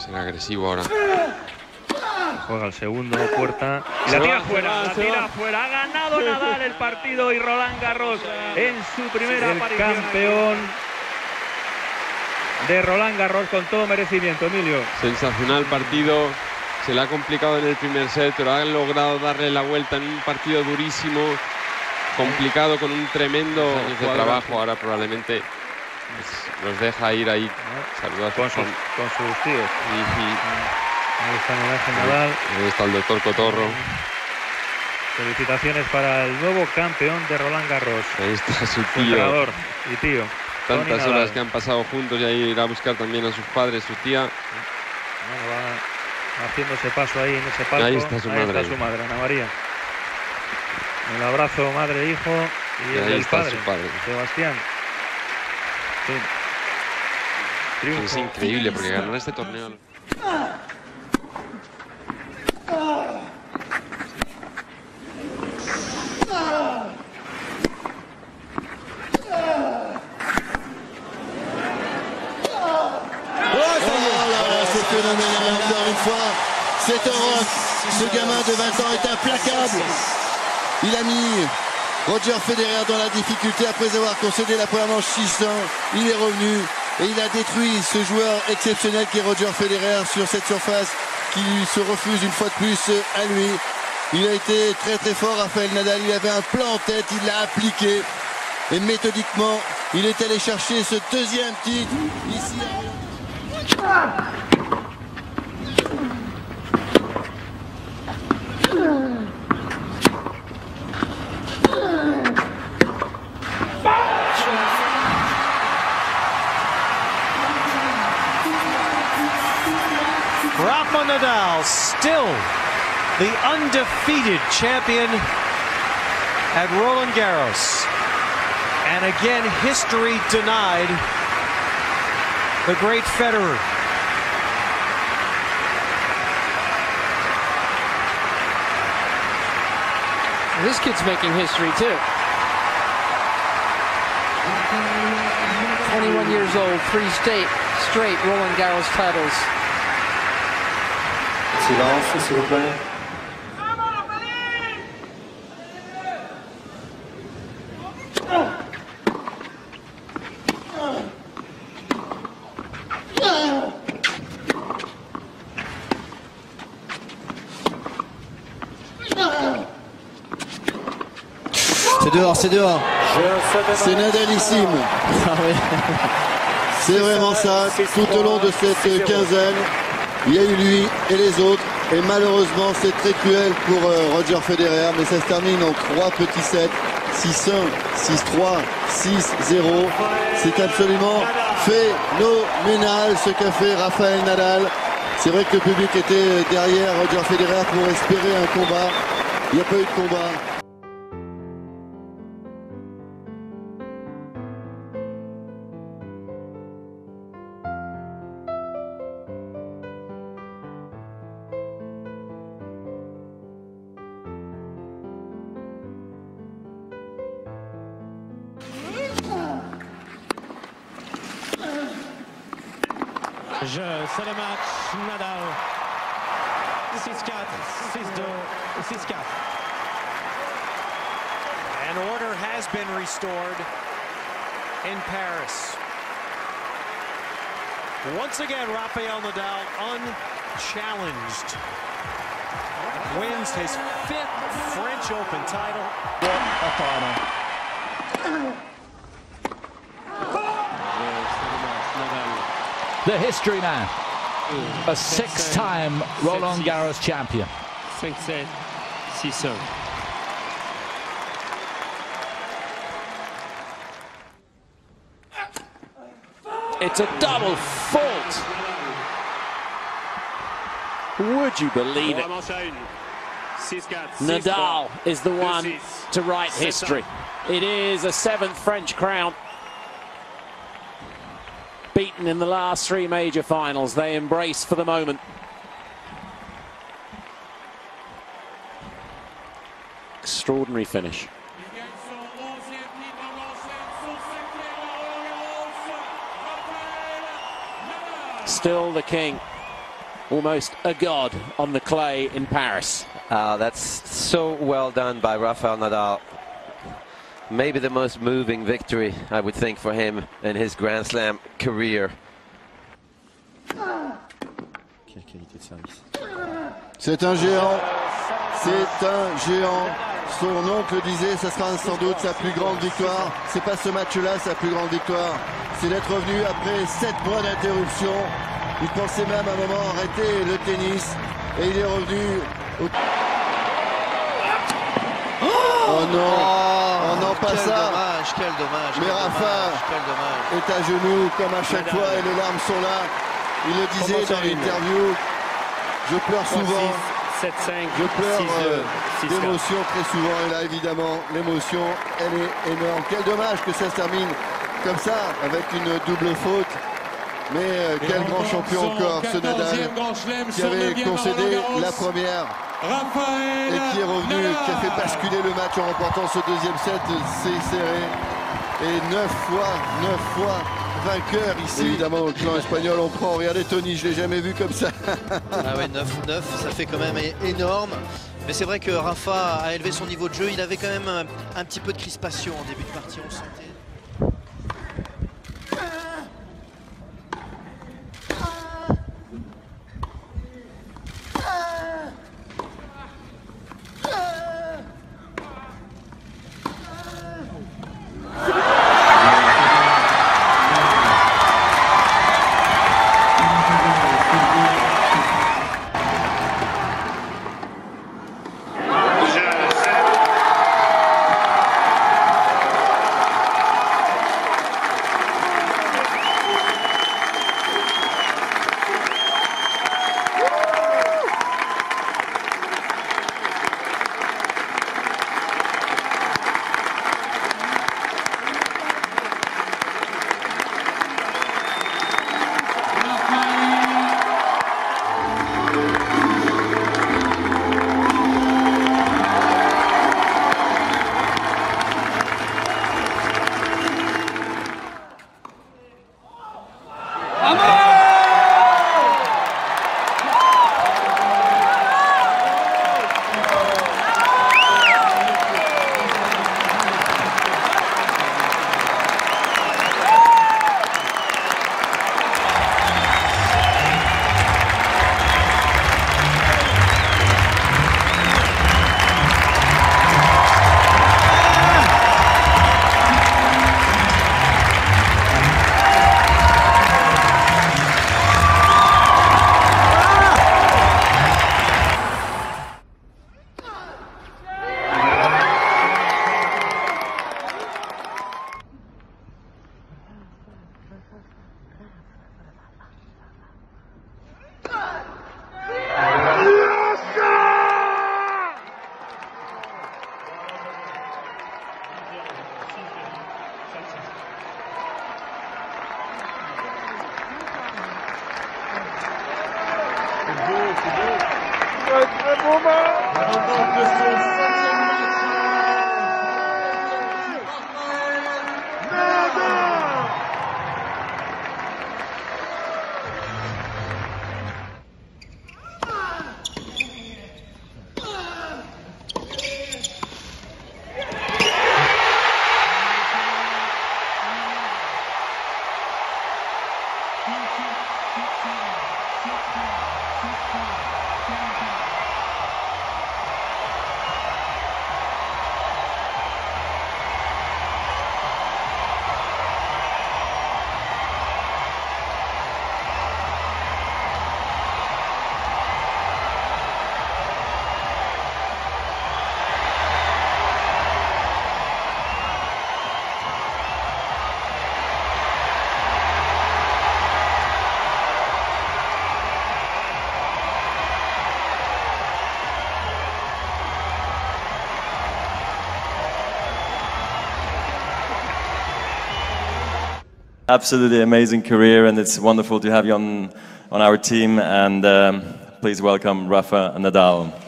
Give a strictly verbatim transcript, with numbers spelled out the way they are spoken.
ser agresivo ahora. Juega el segundo, Puerta. Y la tira fuera, la tira fuera. Ha ganado Nadal el partido y Roland Garros en su primera aparición. El campeón de Roland Garros con todo merecimiento, Emilio. Sensacional partido. Se le ha complicado en el primer set, pero ha logrado darle la vuelta en un partido durísimo, complicado, con un tremendo años de trabajo. Ahora probablemente pues, los deja ir ahí. Saludos con, sus, con sus tíos. Y, y, ahí está Nadal, Nadal. Ahí está el doctor Cotorro. Felicitaciones para el nuevo campeón de Roland Garros. Ahí está su tío. Entrenador y tío. Tantas horas que han pasado juntos y ahí irá a buscar también a sus padres, su tía. Bueno, va haciendo ese paso ahí en ese palco. Ahí está su ahí madre. Está su madre, Ana María. El abrazo madre-hijo y, y el del padre, padre, Sebastián. Sí. Es increíble porque ganar este torneo. Encore une fois, cet Europe, ce gamin de vingt ans est implacable. Il a mis Roger Federer dans la difficulté après avoir concédé la première manche six un. Il est revenu et il a détruit ce joueur exceptionnel qui est Roger Federer sur cette surface qui se refuse une fois de plus à lui. Il a été très très fort, Rafael Nadal. Il avait un plan en tête, il l'a appliqué et méthodiquement, il est allé chercher ce deuxième titre ici à Rafa Nadal, still the undefeated champion at Roland Garros. And again, history denied the great Federer. This kid's making history too. twenty-one years old, three state, straight Roland Garros titles. Silence, s'il vous plaît. C'est dehors, c'est dehors. C'est Nadalissime. C'est vraiment ça. Tout au long de cette quinzaine, il y a eu lui et les autres. Et malheureusement, c'est très cruel pour Roger Federer. Mais ça se termine en trois petits sets. six un, six trois, six zéro. C'est absolument phénoménal ce qu'a fait Rafael Nadal. C'est vrai que le public était derrière Roger Federer pour espérer un combat. Il n'y a pas eu de combat. Je, c'est le match Nadal. six quatre, six deux, six quatre. And order has been restored in Paris. Once again, Rafael Nadal unchallenged. Wins his fifth French Open title. What a title. The history man, a six-time Roland Garros champion. cinq sept, six un. It's a double fault. Would you believe it? Nadal is the one to write history. It is a seventh French crown. Beaten in the last three major finals. They embrace for the moment. Extraordinary finish. Still the king. almost a god on the clay in Paris. Uh, that's so well done by Rafael Nadal. Maybe the most moving victory, I would think, for him in his Grand Slam career. Quelle qualité de service. C'est un géant, c'est un géant. Son oncle disait ça sera sans doute sa plus grande victoire. C'est pas ce match-là sa plus grande victoire. C'est d'être revenu après sept mois d'interruption. Il pensait même à un moment arrêter le tennis et il est revenu au... Oh non, oh non, pas quel ça. Dommage, quel dommage. Mais quel Rafa dommage, quel dommage. est à genoux comme à chaque fois et les larmes sont là. Il le disait dans l'interview. Je pleure souvent. sept cinq, Je pleure euh, six, d'émotion très souvent et là évidemment l'émotion elle est énorme. Quel dommage que ça se termine comme ça avec une double faute. Mais euh, quel grand champion encore ce Nadal qui avait concédé la première et qui est revenu, qui a fait basculer le match en remportant ce deuxième set. C'est serré et neuf fois, neuf fois vainqueur ici. Évidemment au clan espagnol on prend, regardez Tony, je l'ai jamais vu comme ça. Ah ouais, neuf neuf, ça fait quand même énorme. Mais c'est vrai que Rafa a élevé son niveau de jeu, il avait quand même un, un petit peu de crispation en début de partie, on sentait. Absolutely amazing career, and it's wonderful to have you on, on our team, and um, please welcome Rafa Nadal.